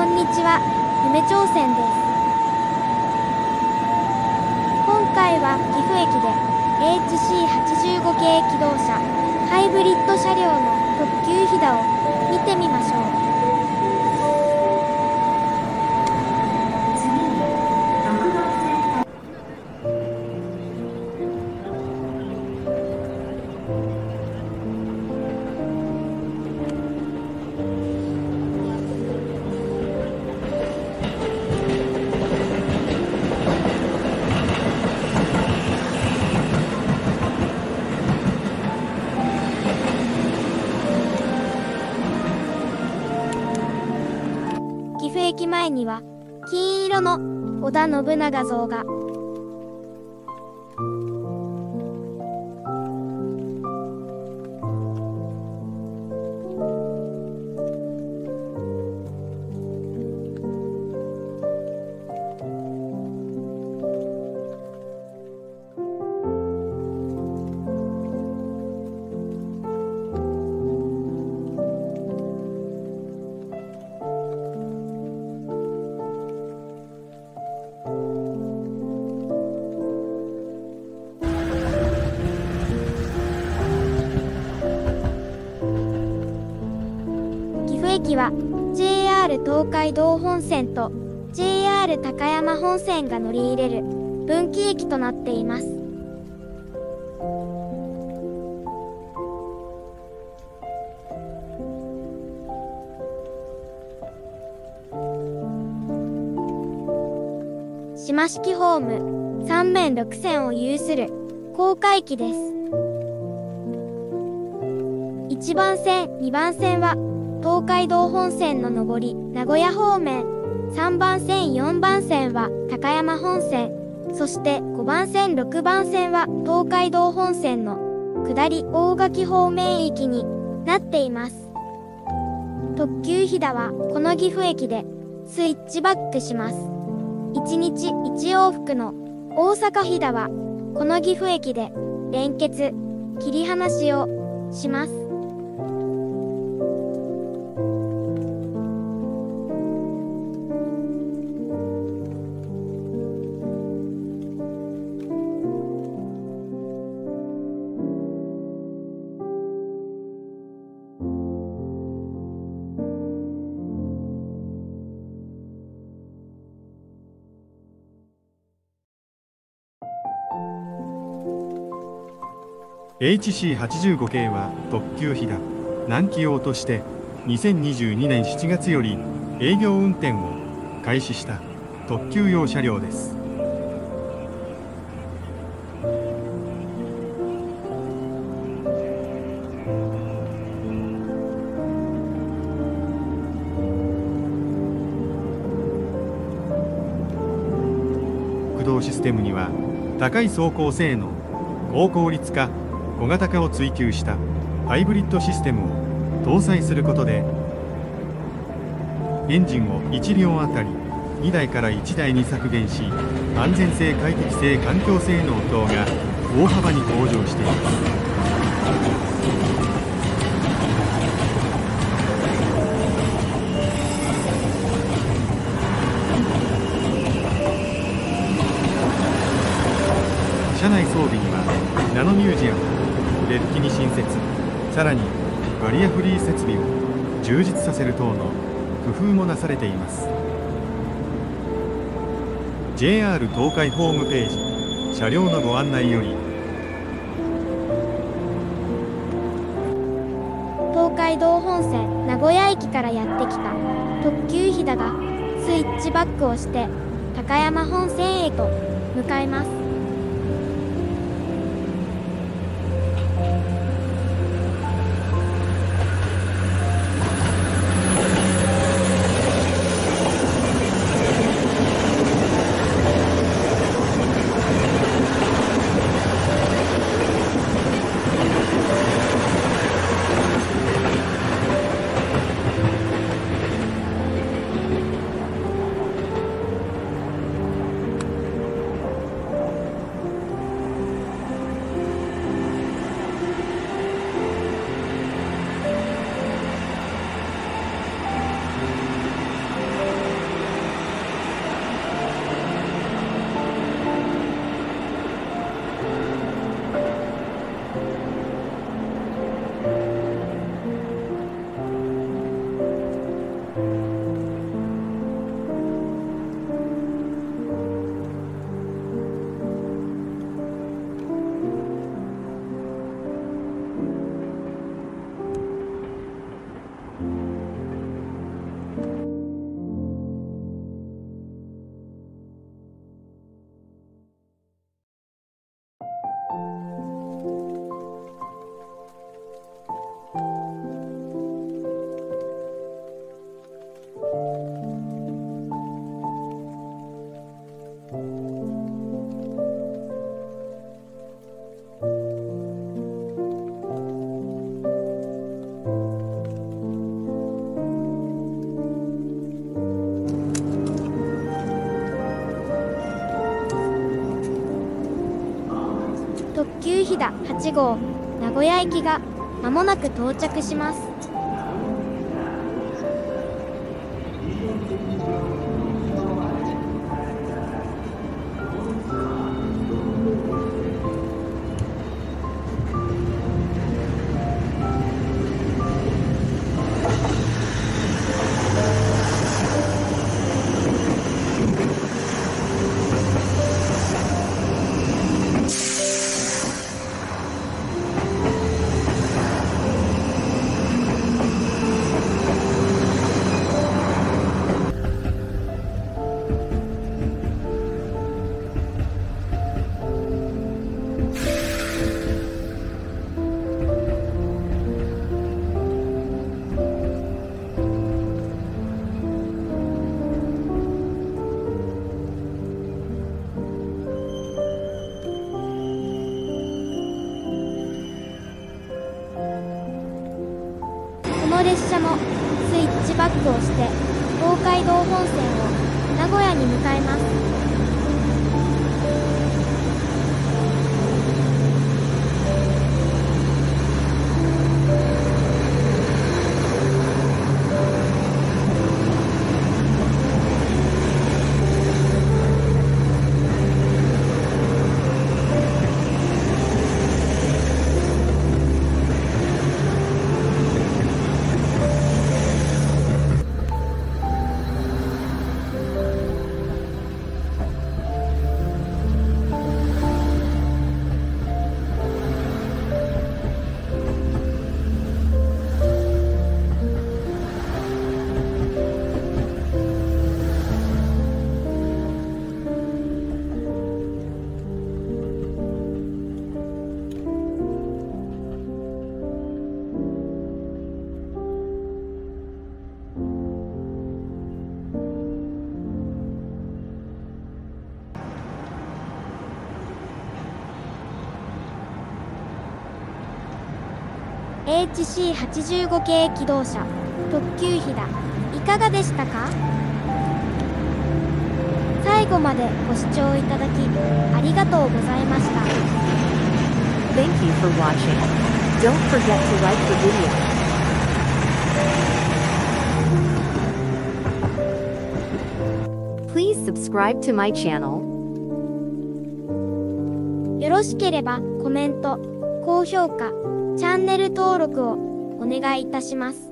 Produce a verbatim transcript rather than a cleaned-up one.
んにちは、夢挑戦です。今回は岐阜駅で エイチシーはちじゅうご 系気動車ハイブリッド車両の特急ひだを見てみましょう。岐阜駅前には金色の織田信長像が。岐阜駅は ジェイアール 東海道本線と ジェイアール 高山本線が乗り入れる分岐駅となっています。島式ホームさん面ろく線を有する高架駅です。いちばん線、にばん線は東海道本線の上り名古屋方面、さんばん線、よんばん線は高山本線、そしてごばん線、ろくばん線は東海道本線の下り大垣方面行きになっています。特急ひだはこの岐阜駅でスイッチバックします。いちにちいち往復の大阪ひだはこの岐阜駅で連結、切り離しをします。 エイチシーはちじゅうご 系は特急ひだ南紀用としてにせんにじゅうにねんしちがつより営業運転を開始した特急用車両です。駆動システムには高い走行性能、高効率化、小型化を追求したハイブリッドシステムを搭載することでエンジンをいちりょうあたりにだいからいちだいに削減し、安全性、快適性、環境性能等が大幅に向上しています。車内装備にはナノミュージアム、デッキに新設、さらにバリアフリー設備を充実させる等の工夫もなされています。 ジェイアール 東海ホームページ車両のご案内より。 東海道本線名古屋駅からやってきた特急ひだがスイッチバックをして高山本線へと向かいます。 飛騨はちごう名古屋行きがまもなく到着します。この列車もスイッチバックをして東海道本線を名古屋に向かいます。エイチシーはちじゅうご 系気動車特急ひだいかがでしたか？最後までご視聴いただきありがとうございました。 Thank you for watching. Don't forget to like the video. Please subscribe to my channel. よろしければコメント、高評価、チャンネル登録をお願いいたします。